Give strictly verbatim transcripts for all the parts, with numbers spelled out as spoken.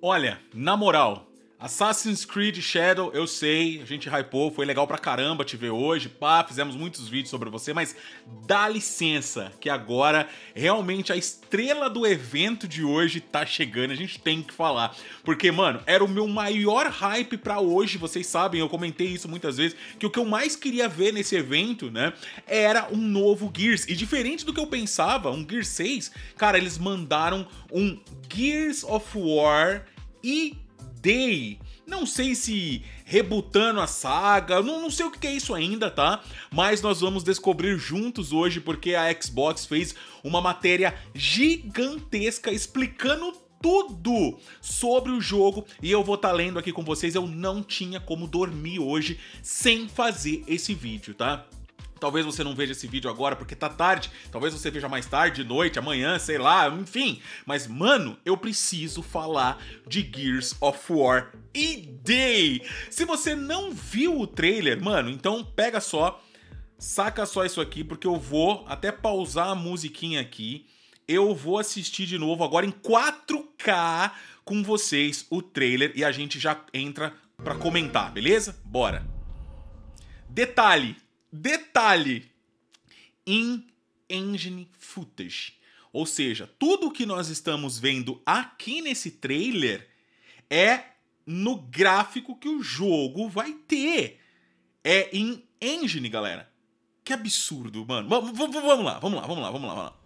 Olha, na moral, Assassin's Creed Shadow, eu sei, a gente hypou, foi legal pra caramba te ver hoje, pá, fizemos muitos vídeos sobre você, mas dá licença, que agora realmente a estrela do evento de hoje tá chegando, a gente tem que falar. Porque, mano, era o meu maior hype pra hoje, vocês sabem, eu comentei isso muitas vezes, que o que eu mais queria ver nesse evento, né, era um novo Gears. E diferente do que eu pensava, um Gears seis, cara, eles mandaram um Gears of War e Day. Não sei se rebutando a saga, não, não sei o que é isso ainda, tá? Mas nós vamos descobrir juntos hoje porque a Xbox fez uma matéria gigantesca explicando tudo sobre o jogo e eu vou estar lendo aqui com vocês. Eu não tinha como dormir hoje sem fazer esse vídeo, tá? Talvez você não veja esse vídeo agora porque tá tarde, talvez você veja mais tarde, de noite, amanhã, sei lá, enfim. Mas, mano, eu preciso falar de Gears of War e Day. Se você não viu o trailer, mano, então pega só, saca só isso aqui, porque eu vou até pausar a musiquinha aqui. Eu vou assistir de novo agora em quatro K com vocês o trailer e a gente já entra pra comentar, beleza? Bora. Detalhe. Detalhe, in-engine footage, ou seja, tudo que nós estamos vendo aqui nesse trailer é no gráfico que o jogo vai ter. É in-engine, galera. Que absurdo, mano. V vamos lá, vamos lá, vamos lá, vamos lá, vamos lá.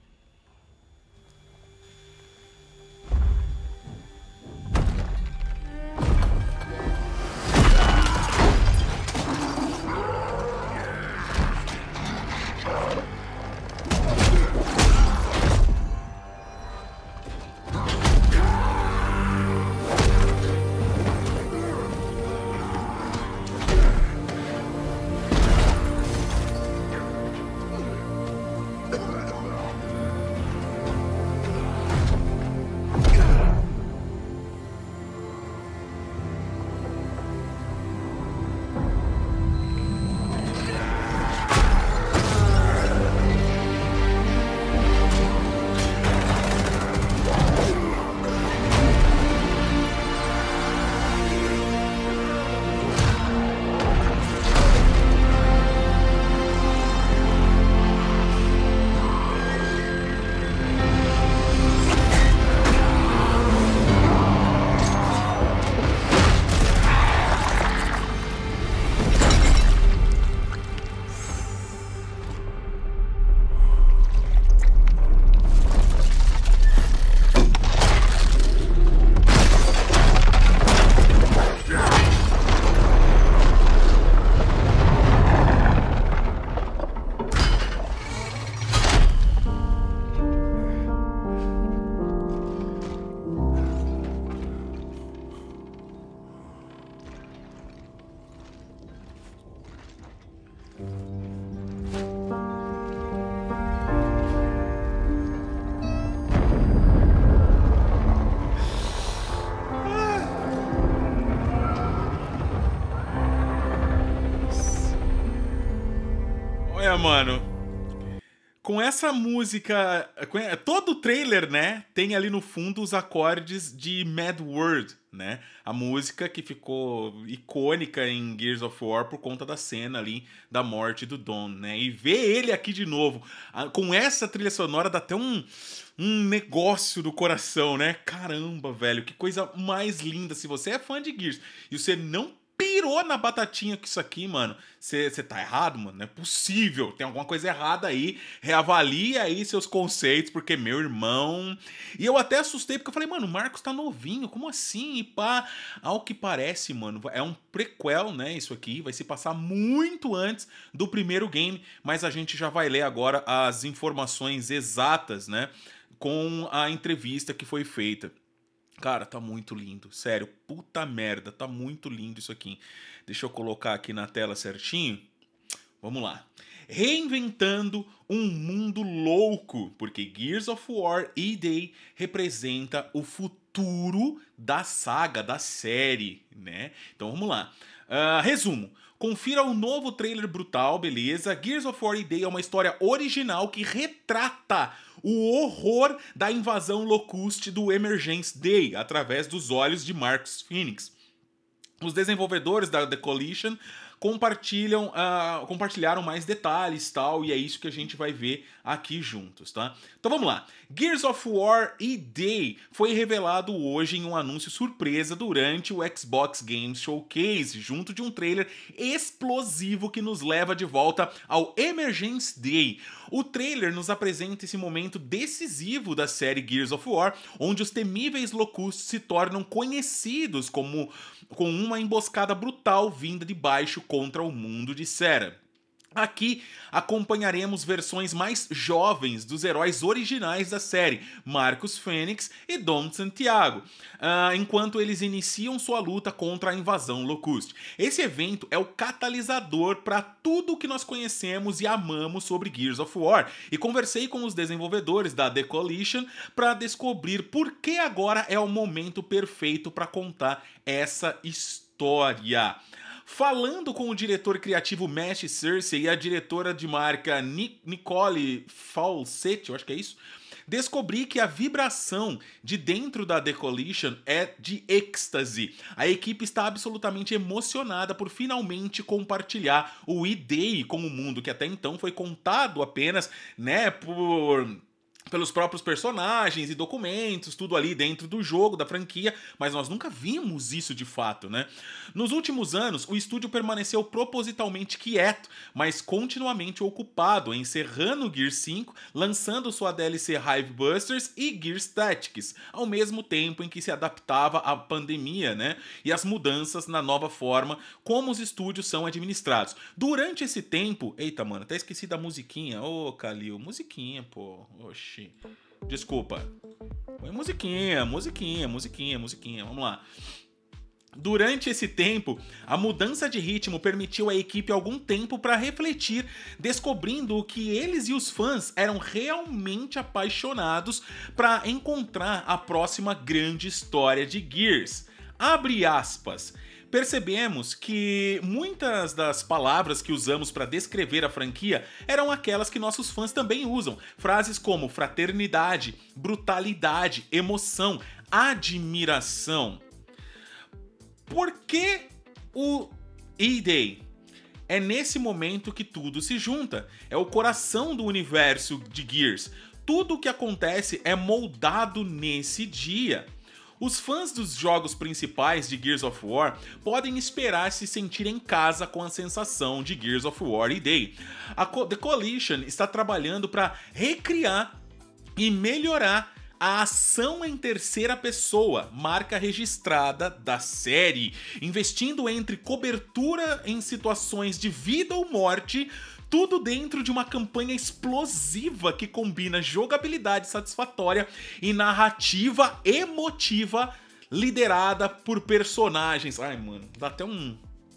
Olha, mano, com essa música, todo o trailer, né, tem ali no fundo os acordes de Mad World, né, a música que ficou icônica em Gears of War por conta da cena ali da morte do Dom, né, e ver ele aqui de novo, com essa trilha sonora dá até um, um negócio do coração, né, caramba, velho, que coisa mais linda. Se você é fã de Gears e você não pirou na batatinha com isso aqui, mano, você tá errado, mano, não é possível, tem alguma coisa errada aí, reavalie aí seus conceitos, porque meu irmão... E eu até assustei, porque eu falei, mano, o Marcos tá novinho, como assim? E pá, ao que parece, mano, é um prequel, né, isso aqui, vai se passar muito antes do primeiro game, mas a gente já vai ler agora as informações exatas, né, com a entrevista que foi feita. Cara, tá muito lindo, sério, puta merda, tá muito lindo isso aqui. Deixa eu colocar aqui na tela certinho. Vamos lá. Reinventando um mundo louco, porque Gears of War e Day representa o futuro da saga, da série, né? Então vamos lá. Uh, resumo. Confira o novo trailer brutal, beleza? Gears of War E-Day é uma história original que retrata o horror da invasão Locust do Emergence Day, através dos olhos de Marcus Phoenix. Os desenvolvedores da The Coalition compartilham, uh, compartilharam mais detalhes, tal, e é isso que a gente vai ver aqui juntos, tá? Então vamos lá. Gears of War E-Day foi revelado hoje em um anúncio surpresa durante o Xbox Game Showcase, junto de um trailer explosivo que nos leva de volta ao Emergence Day. O trailer nos apresenta esse momento decisivo da série Gears of War, onde os temíveis Locusts se tornam conhecidos como com uma emboscada brutal vinda de baixo contra o mundo de Sera. Aqui acompanharemos versões mais jovens dos heróis originais da série, Marcus Phoenix e Dom Santiago, uh, enquanto eles iniciam sua luta contra a invasão Locust. Esse evento é o catalisador para tudo o que nós conhecemos e amamos sobre Gears of War, e conversei com os desenvolvedores da The Coalition para descobrir por que agora é o momento perfeito para contar essa história. Falando com o diretor criativo Matt Cersei e a diretora de marca Nicole Falsetti, eu acho que é isso, descobri que a vibração de dentro da The Coalition é de êxtase. A equipe está absolutamente emocionada por finalmente compartilhar o E-Day com o mundo, que até então foi contado apenas, né, por... pelos próprios personagens e documentos, tudo ali dentro do jogo, da franquia, mas nós nunca vimos isso de fato, né? Nos últimos anos, o estúdio permaneceu propositalmente quieto, mas continuamente ocupado, encerrando Gears cinco, lançando sua D L C Hivebusters e Gears Tactics, ao mesmo tempo em que se adaptava à pandemia, né? E as mudanças na nova forma como os estúdios são administrados. Durante esse tempo... Eita, mano, até esqueci da musiquinha. Ô, Kalil, musiquinha, pô. Oxi. Desculpa. Foi musiquinha, musiquinha, musiquinha, musiquinha. Vamos lá. Durante esse tempo, a mudança de ritmo permitiu à equipe algum tempo para refletir, descobrindo o que eles e os fãs eram realmente apaixonados para encontrar a próxima grande história de Gears. Abre aspas. Percebemos que muitas das palavras que usamos para descrever a franquia eram aquelas que nossos fãs também usam. Frases como fraternidade, brutalidade, emoção, admiração. Por que o E-Day? É nesse momento que tudo se junta. É o coração do universo de Gears. Tudo o que acontece é moldado nesse dia. Os fãs dos jogos principais de Gears of War podem esperar se sentir em casa com a sensação de Gears of War E-Day. A Co- The Coalition está trabalhando para recriar e melhorar a ação em terceira pessoa, marca registrada da série, investindo entre cobertura em situações de vida ou morte, tudo dentro de uma campanha explosiva que combina jogabilidade satisfatória e narrativa emotiva liderada por personagens. Ai, mano, dá até um...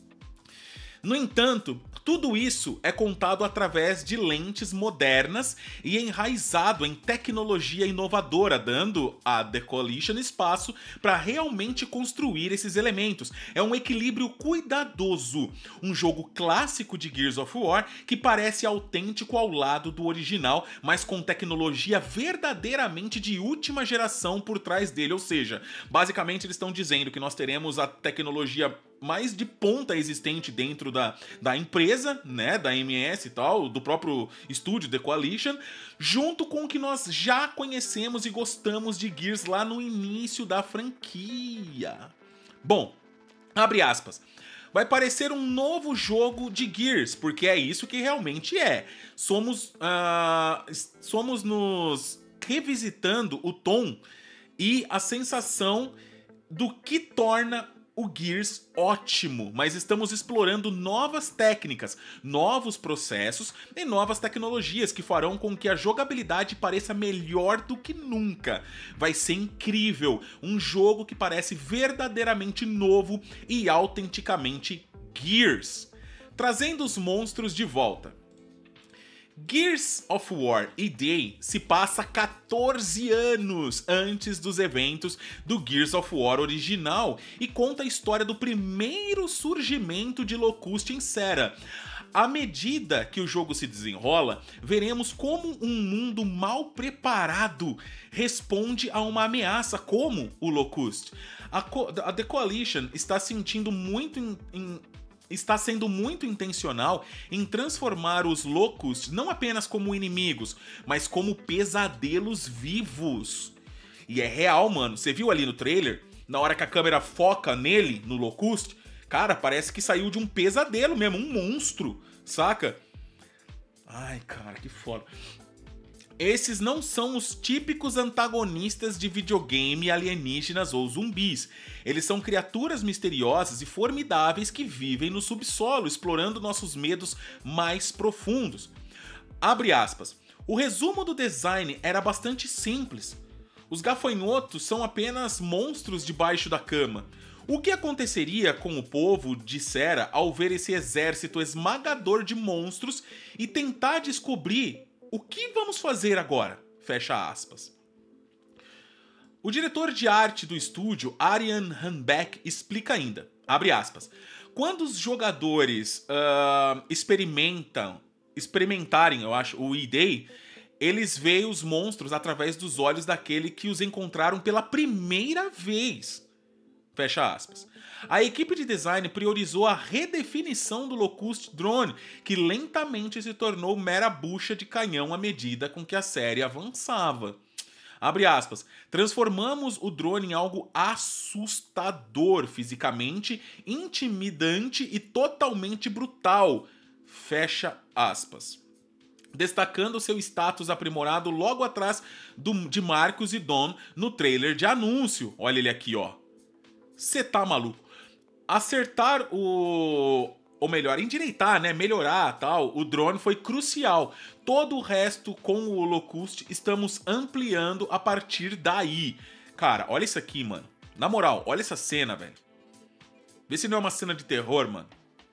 No entanto, tudo isso é contado através de lentes modernas e enraizado em tecnologia inovadora, dando à The Coalition espaço para realmente construir esses elementos. É um equilíbrio cuidadoso, um jogo clássico de Gears of War que parece autêntico ao lado do original, mas com tecnologia verdadeiramente de última geração por trás dele, ou seja, basicamente eles estão dizendo que nós teremos a tecnologia mais de ponta existente dentro da, da empresa, né, da M S e tal, do próprio estúdio The Coalition, junto com o que nós já conhecemos e gostamos de Gears lá no início da franquia. Bom, abre aspas. Vai parecer um novo jogo de Gears, porque é isso que realmente é. Somos, uh, somos nos revisitando o tom e a sensação do que torna o Gears ótimo, mas estamos explorando novas técnicas, novos processos e novas tecnologias que farão com que a jogabilidade pareça melhor do que nunca. Vai ser incrível, um jogo que parece verdadeiramente novo e autenticamente Gears, trazendo os monstros de volta. Gears of War E-Day se passa quatorze anos antes dos eventos do Gears of War original e conta a história do primeiro surgimento de Locust em Sera. À medida que o jogo se desenrola, veremos como um mundo mal preparado responde a uma ameaça como o Locust. A, Co a The Coalition está sentindo muito em, em está sendo muito intencional em transformar os Locust não apenas como inimigos, mas como pesadelos vivos. E é real, mano. Você viu ali no trailer, na hora que a câmera foca nele, no Locust, cara, parece que saiu de um pesadelo mesmo, um monstro, saca? Ai, cara, que foda. Esses não são os típicos antagonistas de videogame alienígenas ou zumbis. Eles são criaturas misteriosas e formidáveis que vivem no subsolo, explorando nossos medos mais profundos. Abre aspas. O resumo do design era bastante simples. Os gafanhotos são apenas monstros debaixo da cama. O que aconteceria com o povo de Sera ao ver esse exército esmagador de monstros e tentar descobrir o que vamos fazer agora? Fecha aspas. O diretor de arte do estúdio, Arian Hanbeck, explica ainda, abre aspas, quando os jogadores uh, experimentam, experimentarem, eu acho, o E-Day, eles veem os monstros através dos olhos daquele que os encontraram pela primeira vez. Fecha aspas. A equipe de design priorizou a redefinição do Locust Drone, que lentamente se tornou mera bucha de canhão à medida com que a série avançava. Abre aspas. Transformamos o drone em algo assustador fisicamente, intimidante e totalmente brutal. Fecha aspas. Destacando seu status aprimorado logo atrás do, de Marcus e Dom no trailer de anúncio. Olha ele aqui, ó. Cê tá maluco. Acertar o... Ou melhor, endireitar, né? Melhorar, tal. O drone foi crucial. Todo o resto com o Locust estamos ampliando a partir daí. Cara, olha isso aqui, mano. Na moral, olha essa cena, velho. Vê se não é uma cena de terror, mano.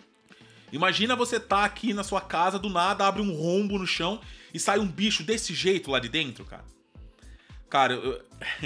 Imagina você tá aqui na sua casa, do nada abre um rombo no chão e sai um bicho desse jeito lá de dentro, cara. Cara, eu...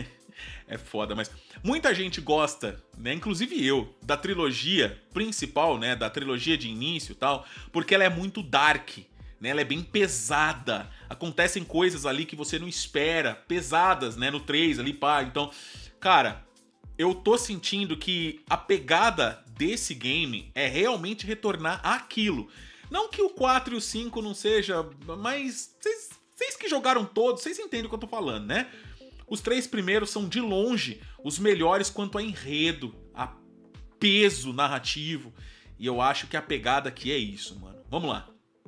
é foda, mas muita gente gosta, né, inclusive eu, da trilogia principal, né, da trilogia de início e tal, porque ela é muito dark, né, ela é bem pesada, acontecem coisas ali que você não espera, pesadas, né, no três ali, pá, então, cara, eu tô sentindo que a pegada desse game é realmente retornar àquilo. Não que o quatro e o cinco não seja, mas vocês que jogaram todos, vocês entendem o que eu tô falando, né? Os três primeiros são, de longe, os melhores quanto a enredo, a peso narrativo. E eu acho que a pegada aqui é isso, mano. Vamos lá.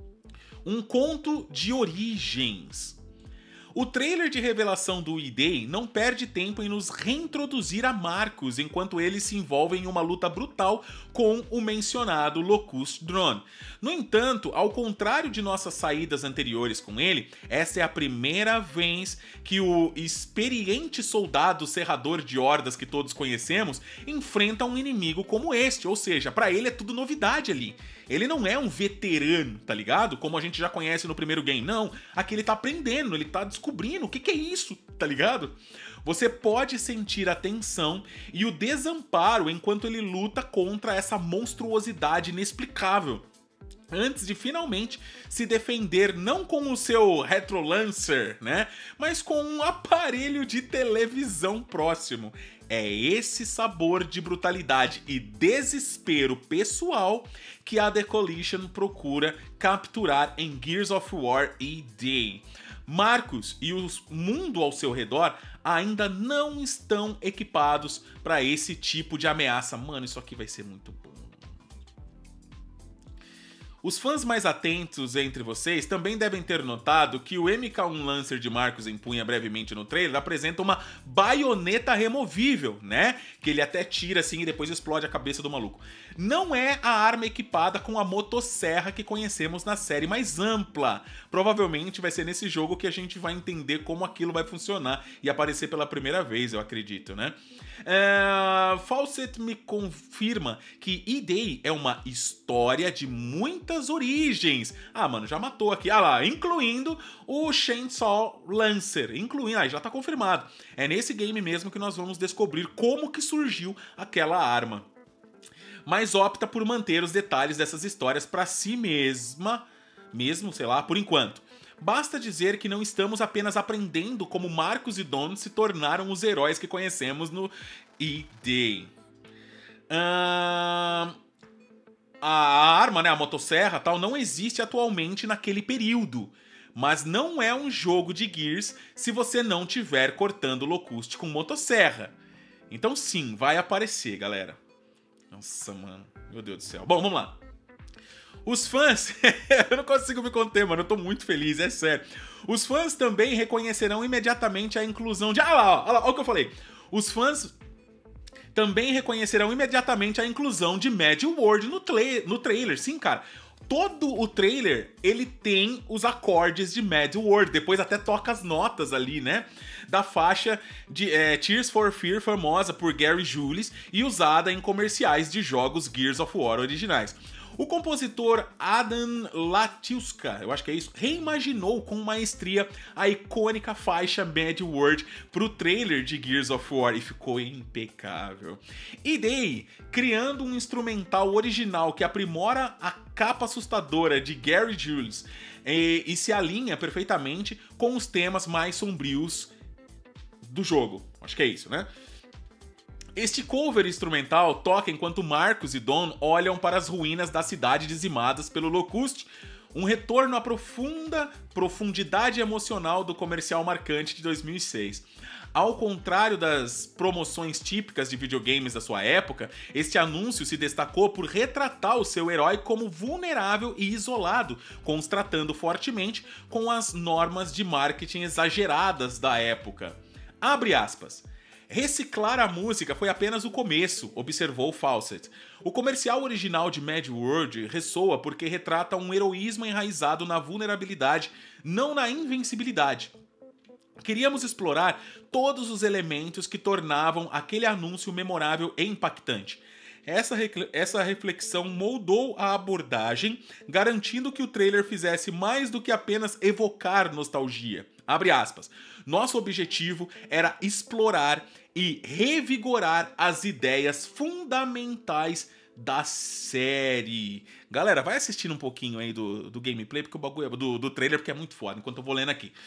Um conto de origens. O trailer de revelação do E-Day não perde tempo em nos reintroduzir a Marcus enquanto eles se envolvem em uma luta brutal com o mencionado Locust Drone. No entanto, ao contrário de nossas saídas anteriores com ele, essa é a primeira vez que o experiente soldado serrador de hordas que todos conhecemos enfrenta um inimigo como este, ou seja, pra ele é tudo novidade ali. Ele não é um veterano, tá ligado? Como a gente já conhece no primeiro game, não. Aqui ele tá aprendendo, ele tá descobrindo o que que é isso, tá ligado? Você pode sentir a tensão e o desamparo enquanto ele luta contra essa monstruosidade inexplicável, antes de finalmente se defender não com o seu Retrolancer, né? Mas com um aparelho de televisão próximo. É esse sabor de brutalidade e desespero pessoal que a The Coalition procura capturar em Gears of War E-Day. Marcus e o mundo ao seu redor ainda não estão equipados para esse tipo de ameaça. Mano, isso aqui vai ser muito bom. Os fãs mais atentos entre vocês também devem ter notado que o M K um Lancer de Marcus empunha brevemente no trailer apresenta uma baioneta removível, né? Que ele até tira assim e depois explode a cabeça do maluco. Não é a arma equipada com a motosserra que conhecemos na série mais ampla. Provavelmente vai ser nesse jogo que a gente vai entender como aquilo vai funcionar e aparecer pela primeira vez, eu acredito, né? É, Fawcett me confirma que E-Day é uma história de muitas origens. Ah, mano, já matou aqui. Ah lá, incluindo o Chainsaw Lancer. Incluindo, aí já tá confirmado. É nesse game mesmo que nós vamos descobrir como que surgiu aquela arma. Mas opta por manter os detalhes dessas histórias pra si mesma, mesmo, sei lá, por enquanto. Basta dizer que não estamos apenas aprendendo como Marcus e Dawn se tornaram os heróis que conhecemos no E-Day. Uh, a arma, né, a motosserra tal, não existe atualmente naquele período. Mas não é um jogo de Gears se você não tiver cortando Locust com motosserra. Então sim, vai aparecer, galera. Nossa, mano. Meu Deus do céu. Bom, vamos lá. Os fãs... eu não consigo me conter, mano. Eu tô muito feliz, é sério. Os fãs também reconhecerão imediatamente a inclusão de... Ah lá, ó, olha lá, olha o que eu falei. Os fãs também reconhecerão imediatamente a inclusão de Mad World no, tra no trailer. Sim, cara. Todo o trailer, ele tem os acordes de Mad World. Depois até toca as notas ali, né? Da faixa de é, Tears for Fear, famosa por Gary Jules e usada em comerciais de jogos Gears of War originais. O compositor Adam Latiuska, eu acho que é isso, reimaginou com maestria a icônica faixa Mad World pro trailer de Gears of War e ficou impecável. E-Day, criando um instrumental original que aprimora a capa assustadora de Gary Jules e, e se alinha perfeitamente com os temas mais sombrios do jogo. Acho que é isso, né? Este cover instrumental toca enquanto Marcus e Dawn olham para as ruínas da cidade dizimadas pelo Locust, um retorno à profunda profundidade emocional do comercial marcante de dois mil e seis. Ao contrário das promoções típicas de videogames da sua época, este anúncio se destacou por retratar o seu herói como vulnerável e isolado, contrastando fortemente com as normas de marketing exageradas da época. Abre aspas. Reciclar a música foi apenas o começo, observou Fawcett. O comercial original de Mad World ressoa porque retrata um heroísmo enraizado na vulnerabilidade, não na invencibilidade. Queríamos explorar todos os elementos que tornavam aquele anúncio memorável e impactante. Essa, essa reflexão moldou a abordagem, garantindo que o trailer fizesse mais do que apenas evocar nostalgia. Abre aspas. Nosso objetivo era explorar e revigorar as ideias fundamentais da série. Galera, vai assistindo um pouquinho aí do, do gameplay, porque o bagulho é, do, do trailer, porque é muito foda, enquanto eu vou lendo aqui.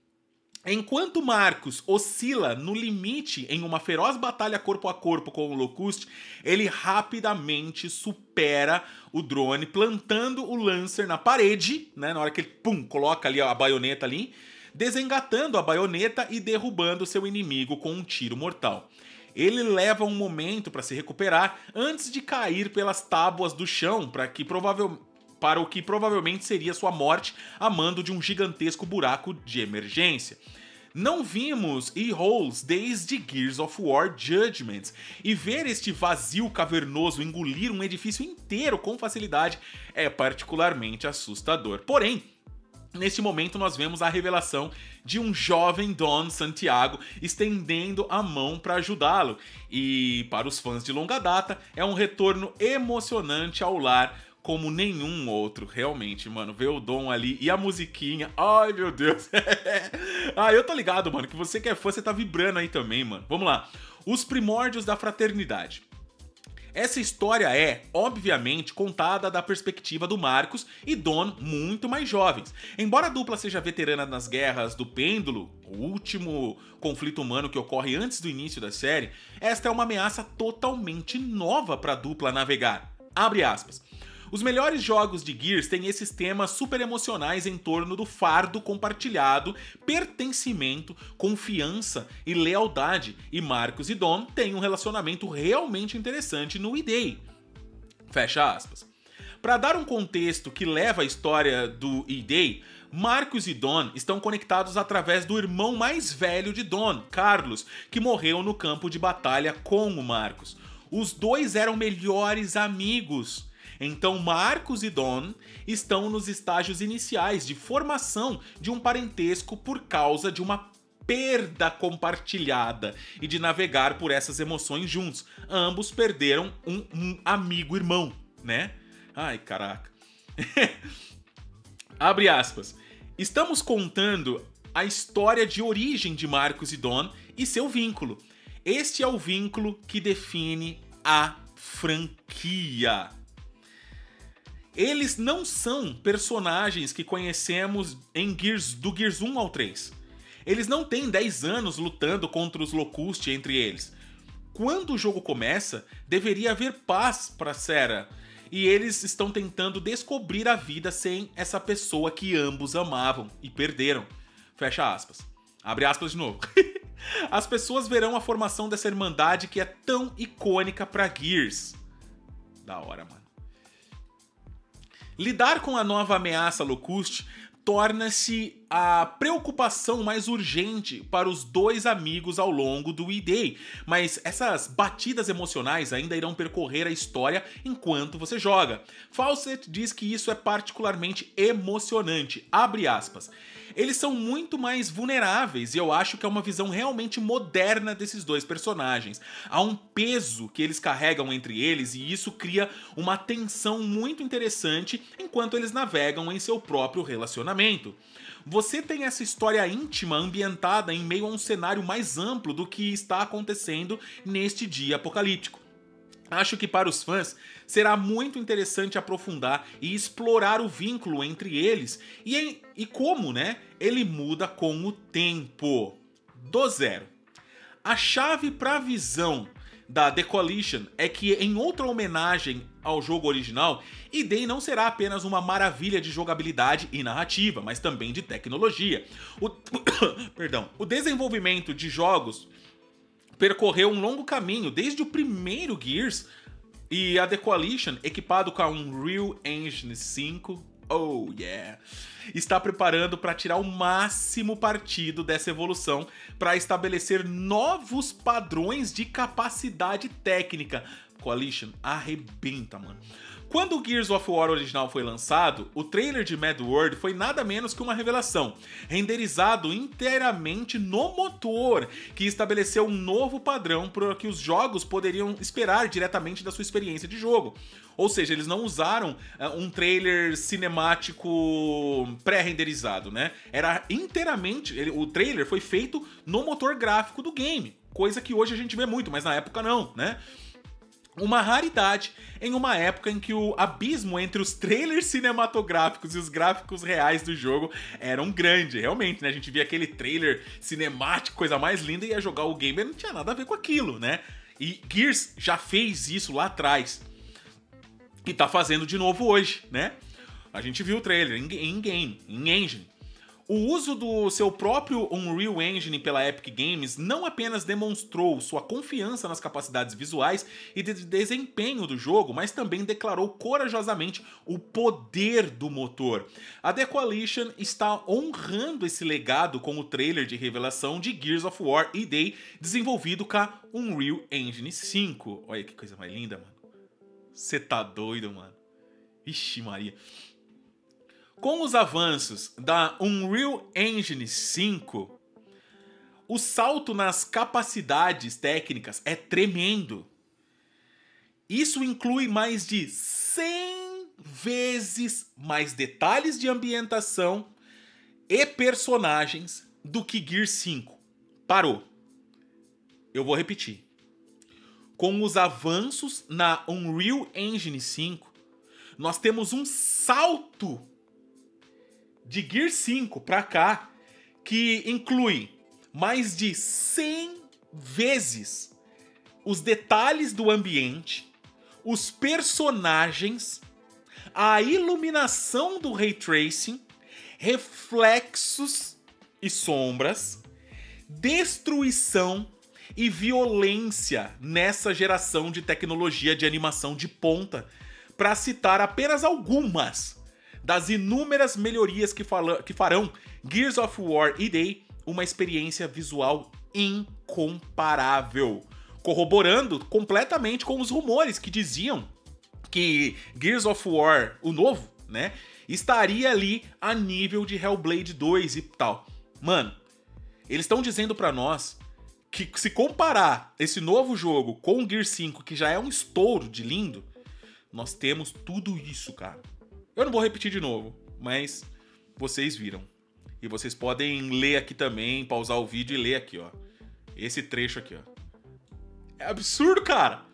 Enquanto Marcus oscila no limite em uma feroz batalha corpo a corpo com o Locust, ele rapidamente supera o drone, plantando o Lancer na parede, né, na hora que ele pum, coloca ali a baioneta ali, desengatando a baioneta e derrubando seu inimigo com um tiro mortal. Ele leva um momento para se recuperar antes de cair pelas tábuas do chão para que provavelmente para o que provavelmente seria sua morte a mando de um gigantesco buraco de emergência. Não vimos E-Holes desde Gears of War Judgment, e ver este vazio cavernoso engolir um edifício inteiro com facilidade é particularmente assustador. Porém, neste momento nós vemos a revelação de um jovem Don Santiago estendendo a mão para ajudá-lo, e para os fãs de longa data é um retorno emocionante ao lar como nenhum outro, realmente, mano. Ver o Dom ali e a musiquinha, ai meu Deus. Ah, eu tô ligado, mano, que você que é fã, você tá vibrando aí também, mano. Vamos lá. Os primórdios da fraternidade. Essa história é, obviamente, contada da perspectiva do Marcus e Dawn muito mais jovens. Embora a dupla seja veterana nas guerras do Pêndulo, o último conflito humano que ocorre antes do início da série, esta é uma ameaça totalmente nova para a dupla navegar. Abre aspas. Os melhores jogos de Gears têm esses temas super emocionais em torno do fardo compartilhado, pertencimento, confiança e lealdade, e Marcus e Dawn têm um relacionamento realmente interessante no E-Day. Fecha aspas. Para dar um contexto que leva a história do E-Day, Marcus e Dawn estão conectados através do irmão mais velho de Dawn, Carlos, que morreu no campo de batalha com o Marcus. Os dois eram melhores amigos. Então Marcus e Dawn estão nos estágios iniciais de formação de um parentesco por causa de uma perda compartilhada e de navegar por essas emoções juntos. Ambos perderam um, um amigo-irmão, né? Ai, caraca. Abre aspas. Estamos contando a história de origem de Marcus e Dawn e seu vínculo. Este é o vínculo que define a franquia. Eles não são personagens que conhecemos em Gears, do Gears um ao três. Eles não têm dez anos lutando contra os Locust entre eles. Quando o jogo começa, deveria haver paz para Sarah. E eles estão tentando descobrir a vida sem essa pessoa que ambos amavam e perderam. Fecha aspas. Abre aspas de novo. As pessoas verão a formação dessa irmandade que é tão icônica para Gears. Da hora, mano. Lidar com a nova ameaça Locust torna-se a preocupação mais urgente para os dois amigos ao longo do E-Day, mas essas batidas emocionais ainda irão percorrer a história enquanto você joga. Fawcett diz que isso é particularmente emocionante, abre aspas. Eles são muito mais vulneráveis e eu acho que é uma visão realmente moderna desses dois personagens. Há um peso que eles carregam entre eles e isso cria uma tensão muito interessante enquanto eles navegam em seu próprio relacionamento. Você tem essa história íntima ambientada em meio a um cenário mais amplo do que está acontecendo neste dia apocalíptico. Acho que para os fãs será muito interessante aprofundar e explorar o vínculo entre eles e, e como, né, ele muda com o tempo. Do zero. A chave para a visão da The Coalition é que, em outra homenagem ao jogo original, E-Day não será apenas uma maravilha de jogabilidade e narrativa, mas também de tecnologia. O, Perdão. O desenvolvimento de jogos percorreu um longo caminho desde o primeiro Gears e a The Coalition, equipado com a Unreal Engine cinco, oh yeah, está preparando para tirar o máximo partido dessa evolução para estabelecer novos padrões de capacidade técnica. Coalition arrebenta, mano. Quando o Gears of War original foi lançado, o trailer de Mad World foi nada menos que uma revelação, renderizado inteiramente no motor, que estabeleceu um novo padrão para que os jogos poderiam esperar diretamente da sua experiência de jogo. Ou seja, eles não usaram uh, um trailer cinemático pré-renderizado, né? Era inteiramente, ele, o trailer foi feito no motor gráfico do game, coisa que hoje a gente vê muito, mas na época não, né? Uma raridade em uma época em que o abismo entre os trailers cinematográficos e os gráficos reais do jogo eram grande, realmente, né? A gente via aquele trailer cinemático, coisa mais linda, e ia jogar o game e não tinha nada a ver com aquilo, né? E Gears já fez isso lá atrás. E tá fazendo de novo hoje, né? A gente viu o trailer em game, em engine. O uso do seu próprio Unreal Engine pela Epic Games não apenas demonstrou sua confiança nas capacidades visuais e de desempenho do jogo, mas também declarou corajosamente o poder do motor. A The Coalition está honrando esse legado com o trailer de revelação de Gears of War E-Day, desenvolvido com a Unreal Engine cinco. Olha que coisa mais linda, mano. Você tá doido, mano. Ixi, Maria. Com os avanços da Unreal Engine cinco, o salto nas capacidades técnicas é tremendo. Isso inclui mais de cem vezes mais detalhes de ambientação e personagens do que Gears cinco. Parou. Eu vou repetir. Com os avanços na Unreal Engine cinco, nós temos um salto de Gears cinco pra cá, que inclui mais de cem vezes os detalhes do ambiente, os personagens, a iluminação do Ray Tracing, reflexos e sombras, destruição e violência nessa geração de tecnologia de animação de ponta, para citar apenas algumas das inúmeras melhorias que, fala, que farão Gears of War E-Day uma experiência visual incomparável, corroborando completamente com os rumores que diziam que Gears of War, o novo, né, estaria ali a nível de Hellblade dois e tal. Mano, Eles estão dizendo pra nós que se comparar esse novo jogo com o Gear cinco, que já é um estouro de lindo, nós temos tudo isso, cara. Eu não vou repetir de novo, mas vocês viram. E vocês podem ler aqui também, pausar o vídeo e ler aqui, ó. Esse trecho aqui, ó. É absurdo, cara.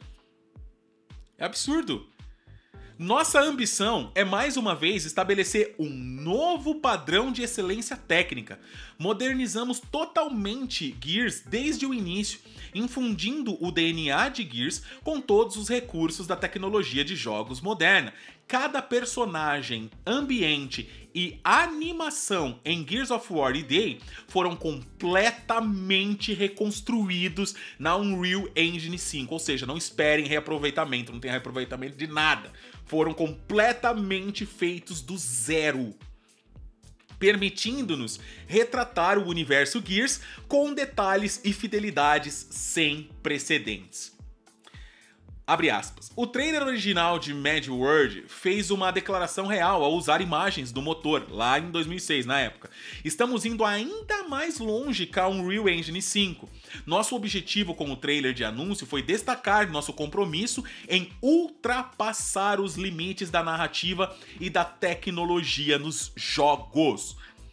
É absurdo. Nossa ambição é, mais uma vez, estabelecer um novo padrão de excelência técnica. Modernizamos totalmente Gears desde o início, infundindo o D N A de Gears com todos os recursos da tecnologia de jogos moderna. Cada personagem, ambiente e animação em Gears of War E Day foram completamente reconstruídos na Unreal Engine cinco, ou seja, não esperem reaproveitamento, não tem reaproveitamento de nada. Foram completamente feitos do zero, permitindo-nos retratar o universo Gears com detalhes e fidelidades sem precedentes. Abre aspas. O trailer original de Mad World fez uma declaração real ao usar imagens do motor, lá em dois mil e seis, na época. Estamos indo ainda mais longe com a Unreal Engine cinco. Nosso objetivo com o trailer de anúncio foi destacar nosso compromisso em ultrapassar os limites da narrativa e da tecnologia nos jogos.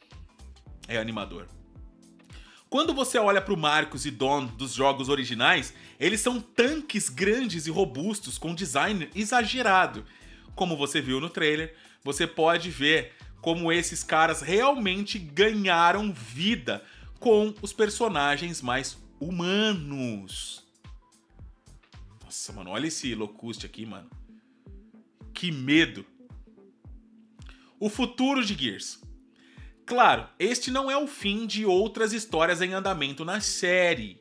É animador. Quando você olha para o Marcus e Dawn dos jogos originais, eles são tanques grandes e robustos com design exagerado. Como você viu no trailer, você pode ver como esses caras realmente ganharam vida com os personagens mais humanos. Nossa, mano, olha esse Locust aqui, mano. Que medo. O futuro de Gears. Claro, este não é o fim de outras histórias em andamento na série.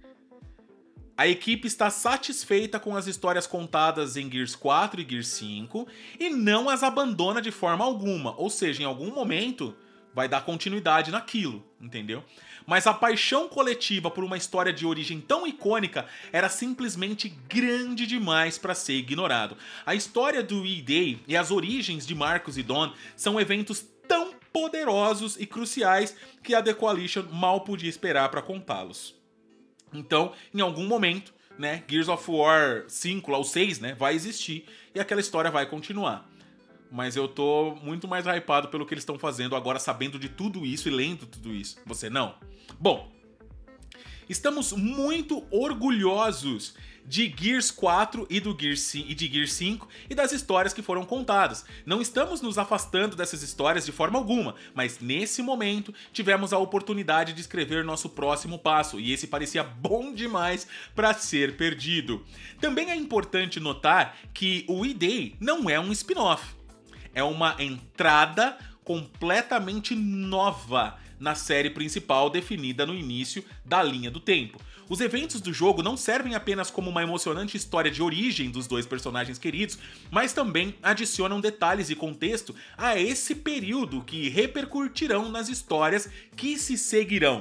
A equipe está satisfeita com as histórias contadas em Gears quatro e Gears cinco e não as abandona de forma alguma, ou seja, em algum momento vai dar continuidade naquilo, entendeu? Mas a paixão coletiva por uma história de origem tão icônica era simplesmente grande demais para ser ignorado. A história do E Day e as origens de Marcus e Dawn são eventos tão poderosos e cruciais que a The Coalition mal podia esperar para contá-los. Então, em algum momento, né, Gears of War cinco, lá o seis, né, vai existir e aquela história vai continuar. Mas eu tô muito mais hypado pelo que eles estão fazendo agora, sabendo de tudo isso e lendo tudo isso. Você não? Bom, estamos muito orgulhosos de Gears quatro e, do Gears, e de Gears cinco e das histórias que foram contadas. Não estamos nos afastando dessas histórias de forma alguma, mas nesse momento tivemos a oportunidade de escrever nosso próximo passo, e esse parecia bom demais para ser perdido. Também é importante notar que o E Day não é um spin-off, é uma entrada completamente nova na série principal definida no início da linha do tempo. Os eventos do jogo não servem apenas como uma emocionante história de origem dos dois personagens queridos, mas também adicionam detalhes e contexto a esse período que repercutirão nas histórias que se seguirão.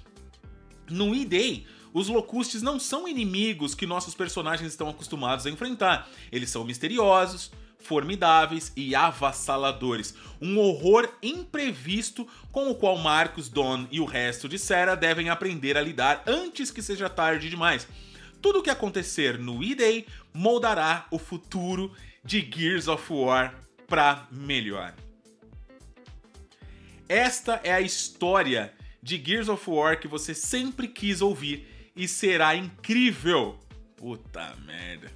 No E Day, os Locustes não são inimigos que nossos personagens estão acostumados a enfrentar. Eles são misteriosos, formidáveis e avassaladores. Um horror imprevisto com o qual Marcus, Dawn e o resto de Sera devem aprender a lidar antes que seja tarde demais. Tudo o que acontecer no E Day moldará o futuro de Gears of War para melhor. Esta é a história de Gears of War que você sempre quis ouvir e será incrível. Puta merda.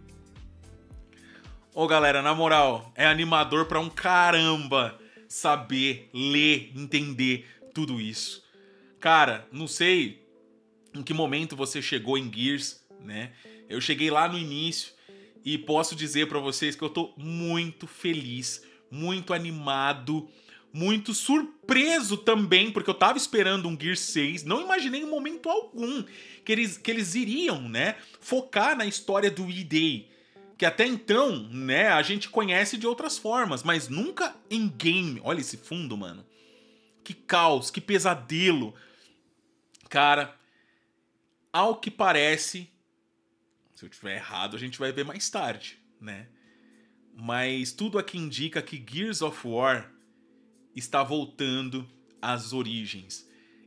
Ô galera, na moral, é animador pra um caramba saber, ler, entender tudo isso. Cara, não sei em que momento você chegou em Gears, né? Eu cheguei lá no início e posso dizer pra vocês que eu tô muito feliz, muito animado, muito surpreso também, porque eu tava esperando um Gears seis, não imaginei em momento algum que eles, que eles iriam, né, focar na história do E Day. Que até então, né, a gente conhece de outras formas, mas nunca em game. Olha esse fundo, mano. Que caos, que pesadelo. Cara, ao que parece, se eu tiver errado, a gente vai ver mais tarde, né? Mas tudo aqui indica que Gears of War está voltando às origens.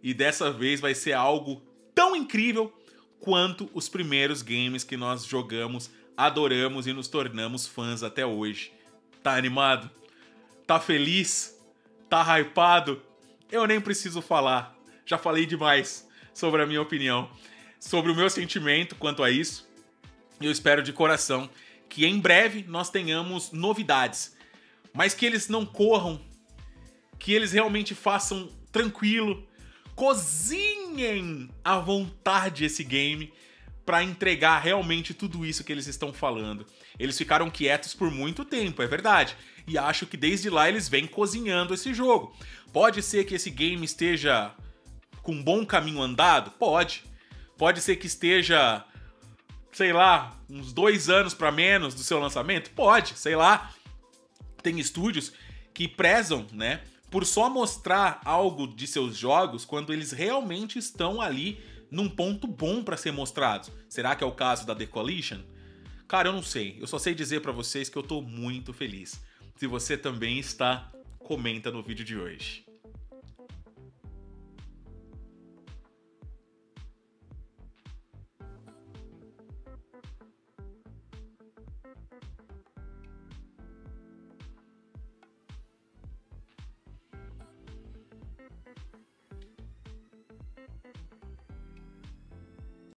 e dessa vez vai ser algo tão incrível quanto os primeiros games que nós jogamos, adoramos e nos tornamos fãs até hoje. Tá animado? Tá feliz? Tá hypado? Eu nem preciso falar. Já falei demais sobre a minha opinião, sobre o meu sentimento quanto a isso. Eu espero de coração que em breve nós tenhamos novidades, mas que eles não corram, que eles realmente façam tranquilo, cozinhem à vontade esse game para entregar realmente tudo isso que eles estão falando. Eles ficaram quietos por muito tempo, é verdade, e acho que desde lá eles vêm cozinhando esse jogo. Pode ser que esse game esteja com um bom caminho andado? Pode. Pode ser que esteja, sei lá, uns dois anos para menos do seu lançamento? Pode, sei lá. Tem estúdios que prezam, né, por só mostrar algo de seus jogos quando eles realmente estão ali num ponto bom para ser mostrados. Será que é o caso da The Coalition? Cara, eu não sei. Eu só sei dizer para vocês que eu tô muito feliz. Se você também está, comenta no vídeo de hoje.